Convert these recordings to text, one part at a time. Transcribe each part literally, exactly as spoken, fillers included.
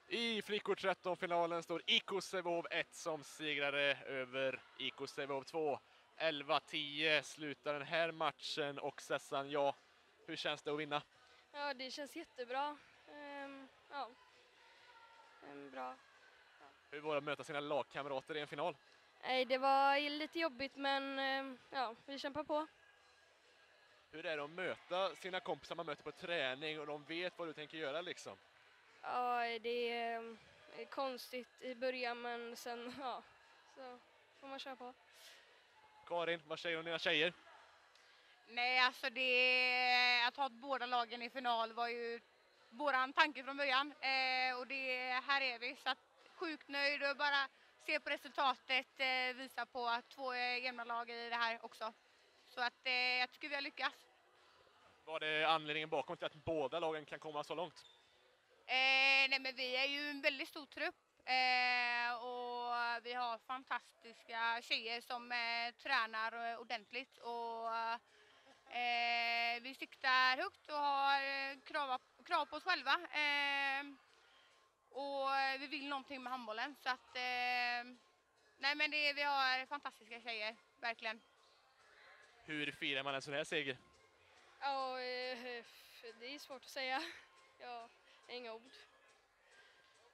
I flickor tretton-finalen står I K Sävehof ett som segrare över I K Sävehof två. elva tio slutar den här matchen och Sessan, ja, hur känns det att vinna? Ja, det känns jättebra. Ehm, ja, ehm, bra. Ja. Hur var det att möta sina lagkamrater i en final? Nej, det var lite jobbigt, men ehm, ja, vi kämpar på. Hur är det att möta sina kompisar man möter på träning och de vet vad du tänker göra liksom? Ja, det är, är konstigt i början, men sen, ja, så får man köra på. Karin, vad säger du om dina tjejer? Nej, alltså det, att ha båda lagen i final var ju våran tanke från början. Eh, och det, här är vi, så att sjukt nöjd och bara se på resultatet eh, visa på att två är jämna lag i det här också. Så att eh, jag tycker vi har lyckats. Vad är anledningen bakom till att båda lagen kan komma så långt? Eh, nej, men vi är ju en väldigt stor trupp eh, och vi har fantastiska tjejer som eh, tränar ordentligt och eh, vi siktar högt och har eh, krav, krav på oss själva eh, och vi vill någonting med handbollen, så att eh, nej, men det, vi har fantastiska tjejer, verkligen. Hur firar man en sån här seger? Ja, eh, det är svårt att säga. Ja, inga ord.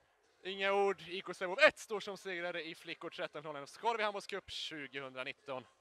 Inga ord, I K Sävehof ett står som segrare i flickor tretton-finalen av Skarvi Handbollscup tjugonitton.